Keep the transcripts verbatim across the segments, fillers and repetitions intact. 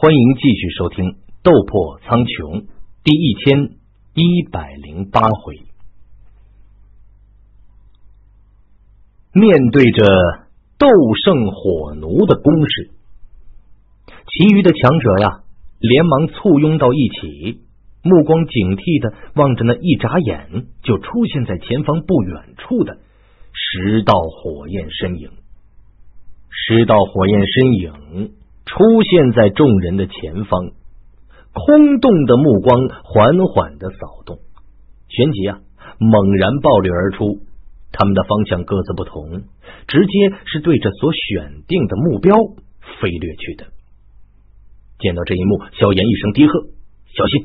欢迎继续收听《斗破苍穹》第一千一百零八回。面对着斗圣火奴的攻势，其余的强者呀，连忙簇拥到一起，目光警惕的望着那一眨眼就出现在前方不远处的十道火焰身影。十道火焰身影出现在众人的前方，空洞的目光缓缓的扫动，旋即啊，猛然暴掠而出。他们的方向各自不同，直接是对着所选定的目标飞掠去的。见到这一幕，萧炎一声低喝：“小心！”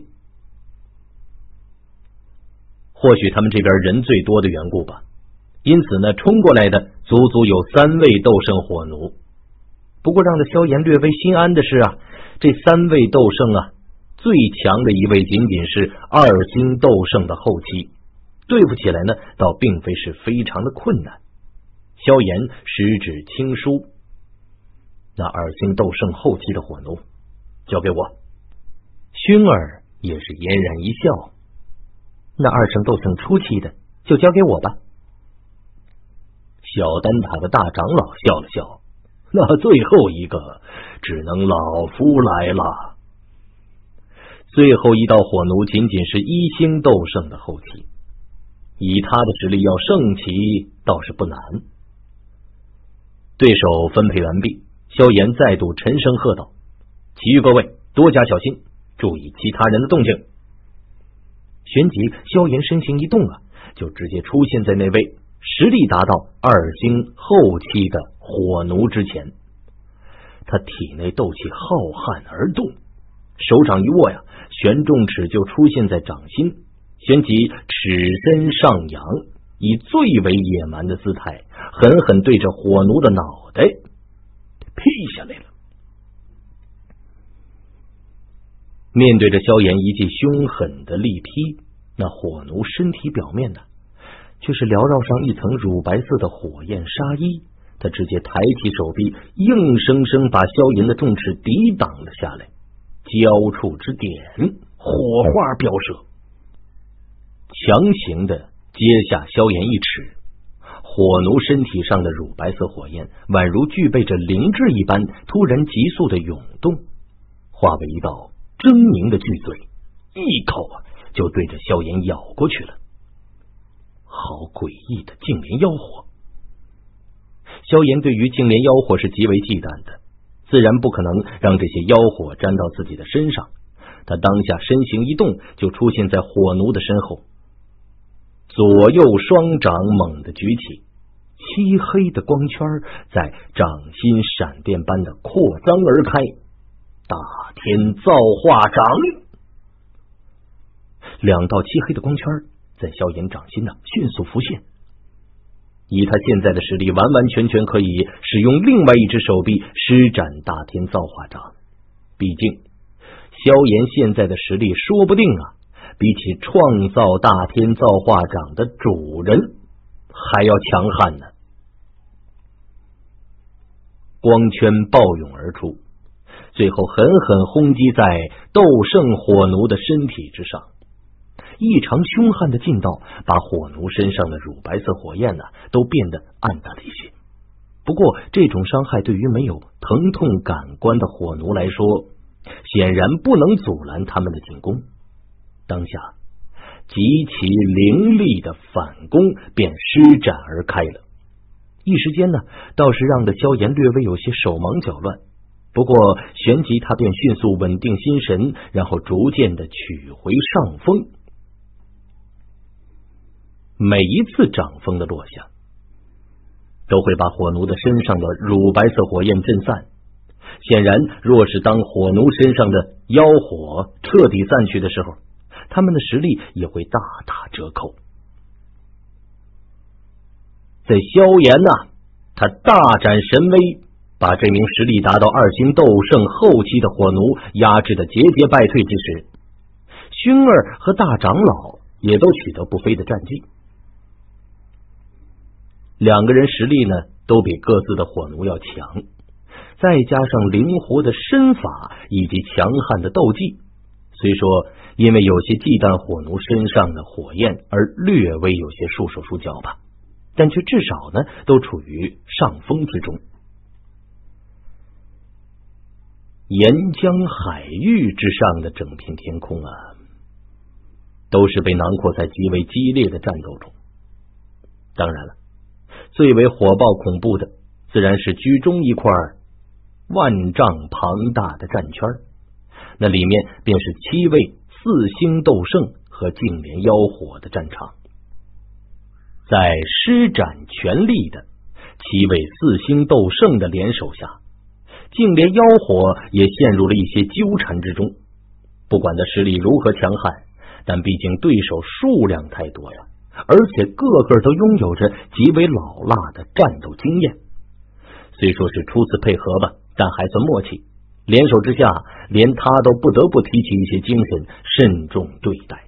或许他们这边人最多的缘故吧，因此呢，冲过来的足足有三位斗圣火奴。不过让的萧炎略微心安的是啊，这三位斗圣啊，最强的一位仅仅是二星斗圣的后期，对付起来呢，倒并非是非常的困难。萧炎十指轻舒，那二星斗圣后期的火奴交给我。薰儿也是嫣然一笑，那二圣斗圣初期的就交给我吧。小丹塔的大长老笑了笑，那最后一个只能老夫来了。最后一道火奴仅仅是一星斗圣的后期，以他的实力要胜其倒是不难。对手分配完毕，萧炎再度沉声喝道：“其余各位多加小心，注意其他人的动静。”旋即萧炎身形一动啊，就直接出现在那位实力达到二星后期的火奴之前。他体内斗气浩瀚而动，手掌一握呀，玄重尺就出现在掌心，旋即尺身上扬，以最为野蛮的姿态狠狠对着火奴的脑袋劈下来了。面对着萧炎一记凶狠的力劈，那火奴身体表面呢，却是缭绕上一层乳白色的火焰纱衣。他直接抬起手臂，硬生生把萧炎的重尺抵挡了下来，交触之点，火花飙射，强行的接下萧炎一尺。火奴身体上的乳白色火焰宛如具备着灵智一般，突然急速的涌动，化为一道狰狞的巨嘴，一口啊就对着萧炎咬过去了。好诡异的净莲妖火！萧炎对于净莲妖火是极为忌惮的，自然不可能让这些妖火沾到自己的身上。他当下身形一动，就出现在火奴的身后，左右双掌猛地举起，漆黑的光圈在掌心闪电般的扩张而开。大天造化掌，两道漆黑的光圈在萧炎掌心呢迅速浮现。以他现在的实力，完完全全可以使用另外一只手臂施展大天造化掌。毕竟萧炎现在的实力说不定啊，比起创造大天造化掌的主人还要强悍呢。光圈暴涌而出，最后狠狠轰击在斗圣火奴的身体之上。异常凶悍的劲道把火奴身上的乳白色火焰呢、啊、都变得暗淡了一些。不过这种伤害对于没有疼痛感官的火奴来说，显然不能阻拦他们的进攻。当下极其凌厉的反攻便施展而开了，一时间呢，倒是让的萧炎略微有些手忙脚乱。不过旋即他便迅速稳定心神，然后逐渐的取回上风。每一次掌风的落下，都会把火奴的身上的乳白色火焰震散。显然，若是当火奴身上的妖火彻底散去的时候，他们的实力也会大打折扣。在萧炎呐、啊，他大展神威，把这名实力达到二星斗圣后期的火奴压制的节节败退之时，薰儿和大长老也都取得不菲的战绩。两个人实力呢，都比各自的火奴要强， 再加上灵活的身法以及强悍的斗技，虽说因为有些忌惮火奴身上的火焰而略微有些束手束脚吧，但却至少呢都处于上风之中。沿江海域之上的整片天空啊，都是被囊括在极为激烈的战斗中。当然了，最为火爆恐怖的自然是居中一块万丈庞大的战圈，那里面便是七位四星斗圣和净莲妖火的战场。在施展全力的七位四星斗圣的联手下，净莲妖火也陷入了一些纠缠之中。不管他实力如何强悍，但毕竟对手数量太多呀，而且个个都拥有着极为老辣的战斗经验。虽说是初次配合吧，但还算默契。联手之下，连他都不得不提起一些精神，慎重对待。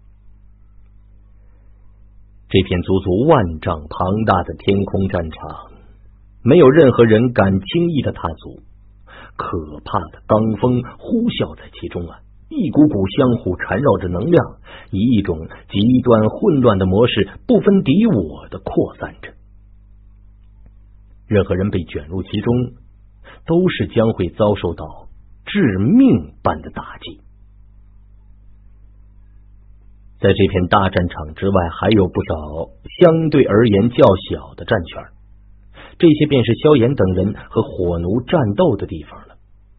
这片足足万丈庞大的天空战场，没有任何人敢轻易的踏足。可怕的罡风呼啸在其中啊，一股股相互缠绕着能量，以一种极端混乱的模式不分敌我的扩散着。任何人被卷入其中，都是将会遭受到致命般的打击。在这片大战场之外，还有不少相对而言较小的战圈，这些便是萧炎等人和火奴战斗的地方了。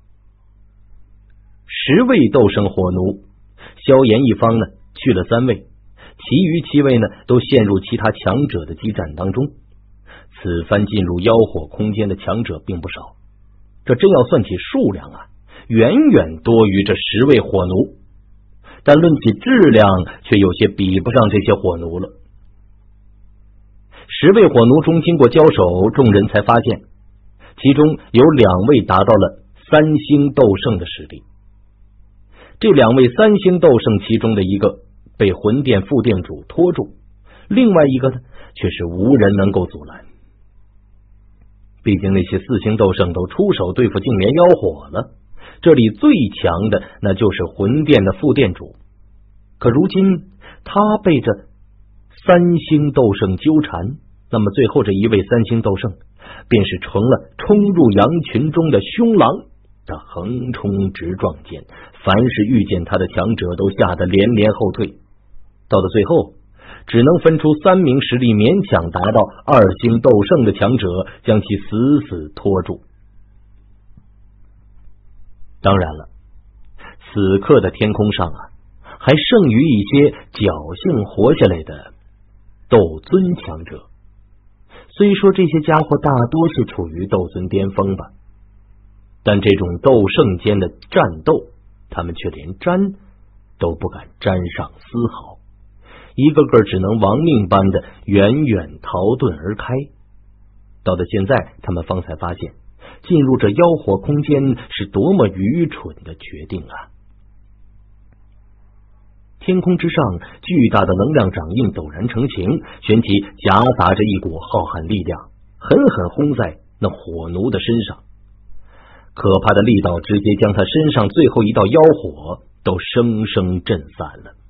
十位斗圣火奴，萧炎一方呢去了三位，其余七位呢都陷入其他强者的激战当中。此番进入妖火空间的强者并不少，这真要算起数量啊，远远多于这十位火奴，但论起质量却有些比不上这些火奴了。十位火奴中经过交手，众人才发现其中有两位达到了三星斗圣的实力。这两位三星斗圣其中的一个被魂殿副殿主拖住，另外一个呢却是无人能够阻拦。毕竟那些四星斗圣都出手对付净莲妖火了，这里最强的那就是魂殿的副殿主。可如今他被这三星斗圣纠缠，那么最后这一位三星斗圣便是成了冲入羊群中的凶狼。他横冲直撞间，凡是遇见他的强者都吓得连连后退，到了最后只能分出三名实力勉强达到二星斗圣的强者，将其死死拖住。当然了，此刻的天空上啊，还剩余一些侥幸活下来的斗尊强者。虽说这些家伙大多是处于斗尊巅峰吧，但这种斗圣间的战斗，他们却连沾都不敢沾上丝毫，一个个只能亡命般的远远逃遁而开。到了现在，他们方才发现进入这妖火空间是多么愚蠢的决定啊！天空之上，巨大的能量掌印陡然成型，旋即夹杂着一股浩瀚力量，狠狠轰在那火奴的身上。可怕的力道直接将他身上最后一道妖火都生生震散了。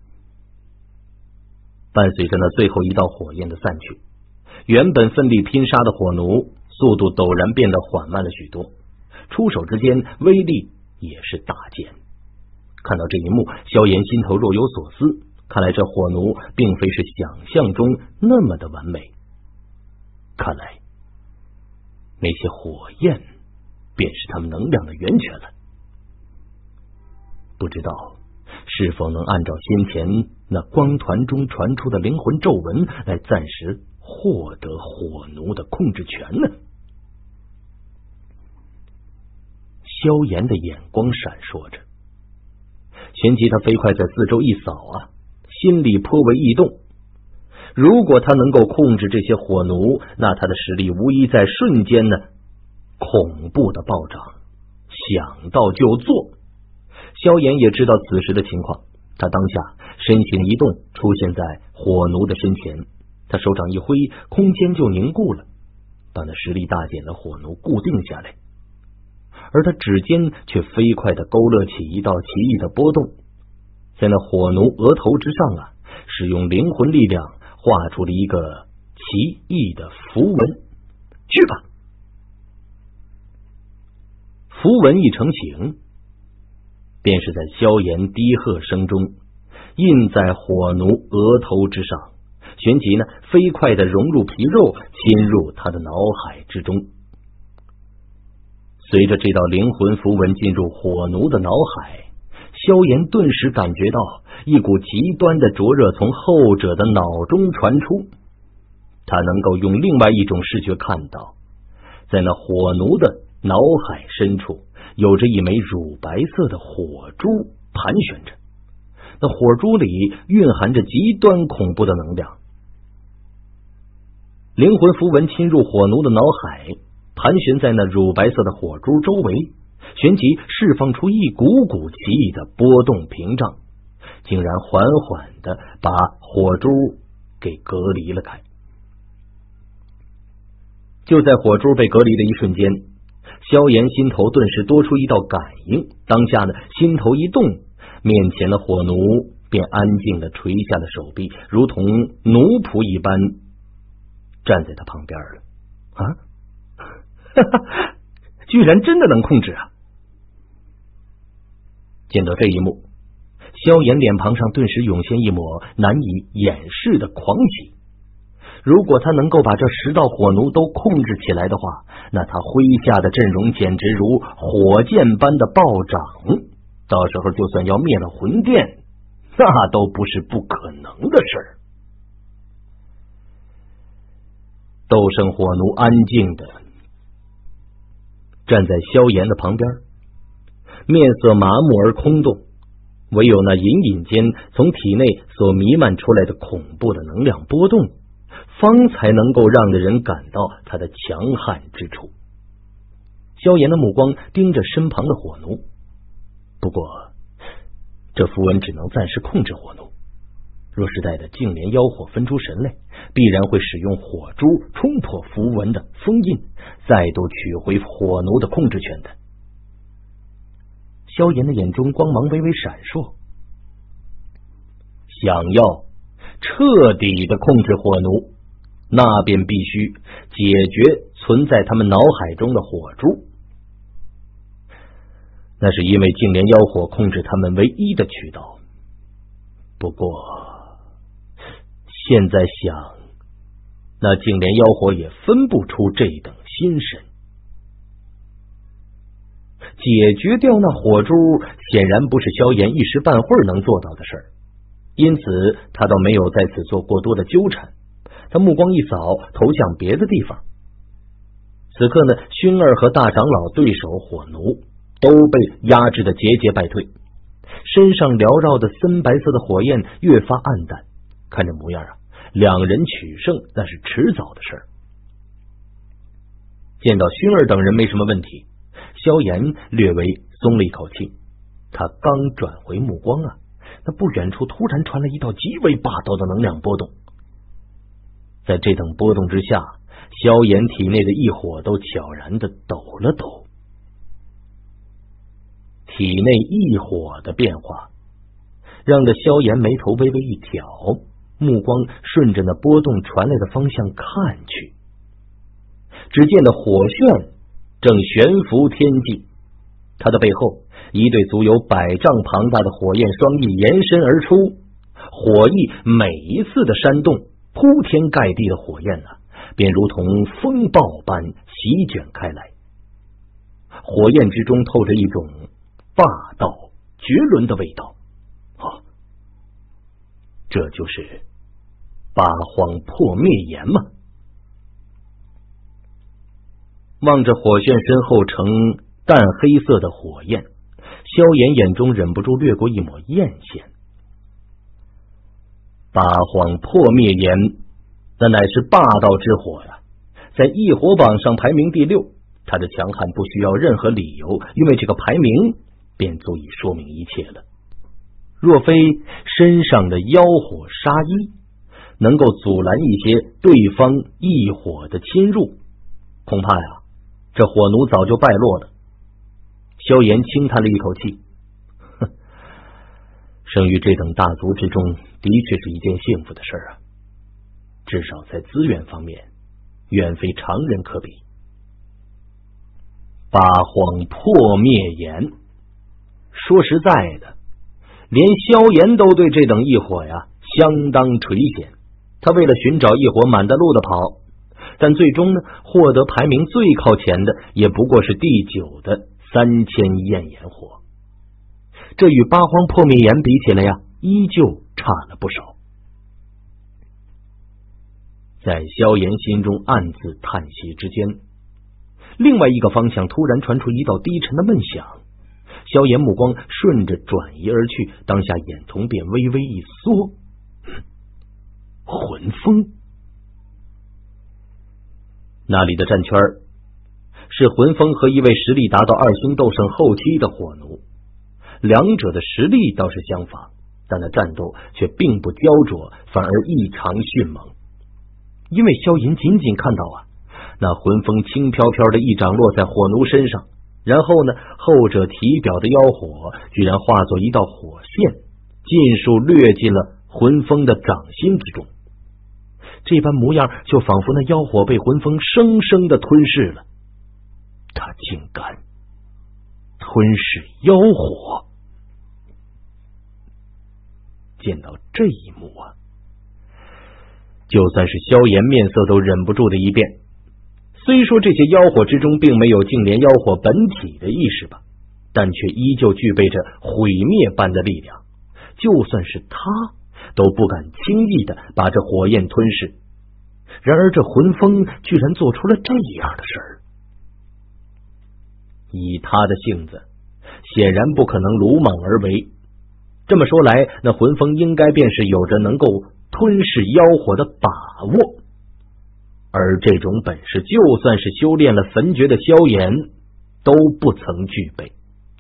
伴随着那最后一道火焰的散去，原本奋力拼杀的火奴速度陡然变得缓慢了许多，出手之间威力也是大减。看到这一幕，萧炎心头若有所思，看来这火奴并非是想象中那么的完美，看来那些火焰便是他们能量的源泉了。不知道是否能按照先前那光团中传出的灵魂咒文来暂时获得火奴的控制权呢？萧炎的眼光闪烁着，旋即他飞快在四周一扫啊，心里颇为异动。如果他能够控制这些火奴，那他的实力无疑在瞬间呢恐怖的暴涨。想到就做。萧炎也知道此时的情况，他当下身形一动，出现在火奴的身前，他手掌一挥，空间就凝固了，把那实力大减的火奴固定下来。 而他指尖却飞快地勾勒起一道奇异的波动，在那火奴额头之上啊，使用灵魂力量画出了一个奇异的符文。去吧！符文一成型，便是在萧炎低喝声中印在火奴额头之上，旋即呢，飞快地融入皮肉，侵入他的脑海之中。随着这道灵魂符文进入火奴的脑海，萧炎顿时感觉到一股极端的灼热从后者的脑中传出。他能够用另外一种视觉看到，在那火奴的脑海深处有着一枚乳白色的火珠盘旋着，那火珠里蕴含着极端恐怖的能量。灵魂符文侵入火奴的脑海，盘旋在那乳白色的火珠周围，旋即释放出一股股奇异的波动屏障，竟然缓缓地把火珠给隔离了开。就在火珠被隔离的一瞬间，萧炎心头顿时多出一道感应，当下呢，心头一动，面前的火奴便安静地垂下了手臂，如同奴仆一般站在他旁边了。啊，哈哈，居然真的能控制啊！见到这一幕，萧炎脸庞上顿时涌现一抹难以掩饰的狂喜。如果他能够把这十道火奴都控制起来的话，那他麾下的阵容简直如火箭般的暴涨，到时候就算要灭了魂殿，那都不是不可能的事儿。斗圣火奴安静的站在萧炎的旁边，面色麻木而空洞，唯有那隐隐间从体内所弥漫出来的恐怖的能量波动，方才能够让人感到他的强悍之处。萧炎的目光盯着身旁的火奴，不过这符文只能暂时控制火奴，若是待的净莲妖火分出神来，必然会使用火珠冲破符文的封印，再度取回火奴的控制权的。萧炎的眼中光芒微微闪烁，想要彻底的控制火奴，那便必须解决存在他们脑海中的火珠。那是因为净莲妖火控制他们唯一的渠道。不过现在想，那净莲妖火也分不出这等心神。解决掉那火珠显然不是萧炎一时半会儿能做到的事儿，因此他倒没有在此做过多的纠缠。他目光一扫，投向别的地方。此刻呢，薰儿和大长老对手火奴都被压制的节节败退，身上缭绕的森白色的火焰越发暗淡，看这模样啊，两人取胜那是迟早的事儿。见到薰儿等人没什么问题，萧炎略微松了一口气。他刚转回目光啊，那不远处突然传来一道极为霸道的能量波动。在这等波动之下，萧炎体内的异火都悄然的抖了抖。体内异火的变化让得萧炎眉头微微一挑，目光顺着那波动传来的方向看去。只见那火旋正悬浮天际，他的背后一对足有百丈庞大的火焰双翼延伸而出，火翼每一次的扇动，铺天盖地的火焰啊，便如同风暴般席卷开来。火焰之中透着一种霸道绝伦的味道。啊，这就是八荒破灭炎吗？望着火旋身后呈淡黑色的火焰，萧炎眼中忍不住掠过一抹艳羡。八荒破灭炎，那乃是霸道之火呀，在异火榜上排名第六，他的强悍不需要任何理由，因为这个排名便足以说明一切了。若非身上的妖火杀衣能够阻拦一些对方异火的侵入，恐怕呀，这火奴早就败落了。 萧炎轻叹了一口气，哼，生于这等大族之中，的确是一件幸福的事啊。至少在资源方面，远非常人可比。八荒破灭炎，说实在的，连萧炎都对这等异火呀相当垂涎。他为了寻找异火，满大路的跑，但最终呢，获得排名最靠前的也不过是第九的三千焰炎火。这与八荒破灭炎比起来呀，依旧差了不少。在萧炎心中暗自叹息之间，另外一个方向突然传出一道低沉的闷响，萧炎目光顺着转移而去，当下眼瞳便微微一缩。魂风，那里的战圈是魂风和一位实力达到二星斗圣后期的火奴，两者的实力倒是相仿，但那战斗却并不焦灼，反而异常迅猛。因为萧炎仅仅看到啊，那魂风轻飘飘的一掌落在火奴身上，然后呢，后者体表的妖火居然化作一道火线，尽数掠进了魂风的掌心之中。这般模样，就仿佛那妖火被魂风生生的吞噬了。他竟敢吞噬妖火！见到这一幕啊，就算是萧炎面色都忍不住的一变。虽说这些妖火之中并没有净莲妖火本体的意识吧，但却依旧具备着毁灭般的力量，就算是他都不敢轻易的把这火焰吞噬。然而这魂风居然做出了这样的事儿，以他的性子，显然不可能鲁莽而为。这么说来，那魂风应该便是有着能够吞噬妖火的把握，而这种本事，就算是修炼了焚诀的萧炎都不曾具备。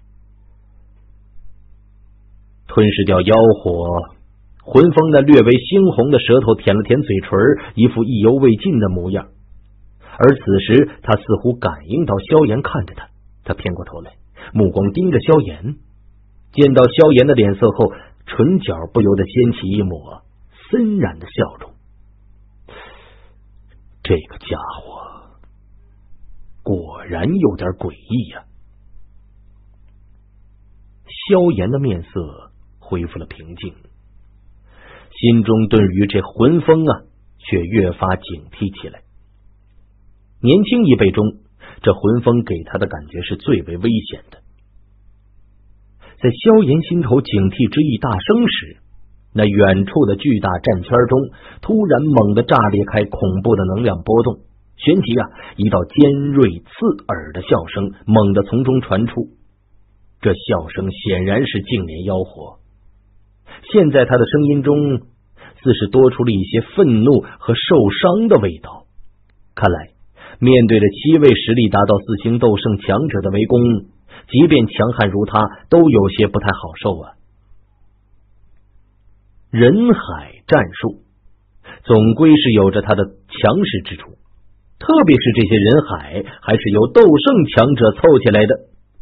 吞噬掉妖火，魂风那略为猩红的舌头舔了舔嘴唇，一副意犹未尽的模样。而此时他似乎感应到萧炎看着他，他偏过头来，目光盯着萧炎，见到萧炎的脸色后，唇角不由得掀起一抹森然的笑容。这个家伙果然有点诡异呀、啊。萧炎的面色恢复了平静，心中对于这魂风啊，却越发警惕起来。年轻一辈中，这魂风给他的感觉是最为危险的。在萧炎心头警惕之意大生时，那远处的巨大战圈中突然猛地炸裂开恐怖的能量波动，旋即啊，一道尖锐刺耳的笑声猛地从中传出。这笑声显然是净莲妖火，现在他的声音中似是多出了一些愤怒和受伤的味道。看来面对着七位实力达到四星斗圣强者的围攻，即便强悍如他都有些不太好受啊。人海战术总归是有着它的强势之处，特别是这些人海还是由斗圣强者凑起来的。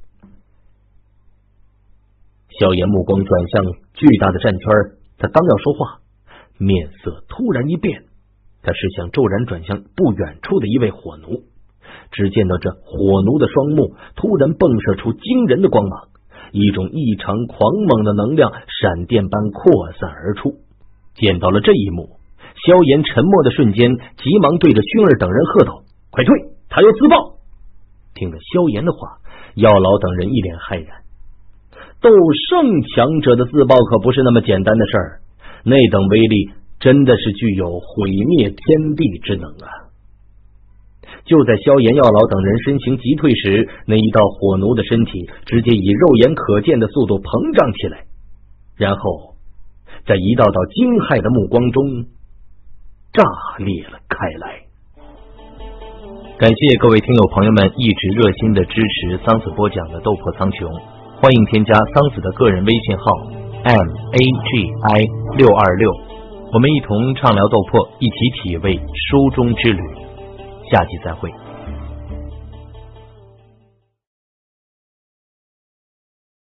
萧炎目光转向巨大的战圈，他刚要说话，面色突然一变，他视线骤然转向不远处的一位火奴。只见到这火奴的双目突然迸射出惊人的光芒，一种异常狂猛的能量闪电般扩散而出。见到了这一幕，萧炎沉默的瞬间，急忙对着薰儿等人喝道：“快退，他要自爆！”听着萧炎的话，药老等人一脸骇然。斗圣强者的自爆可不是那么简单的事儿，那等威力真的是具有毁灭天地之能啊！就在萧炎、药老等人身形急退时，那一道火奴的身体直接以肉眼可见的速度膨胀起来，然后在一道道惊骇的目光中炸裂了开来。感谢各位听友朋友们一直热心的支持桑子播讲的斗破苍穹，欢迎添加桑子的个人微信号 M A G I 六二六，我们一同畅聊斗破，一起体味书中之旅。下期再会。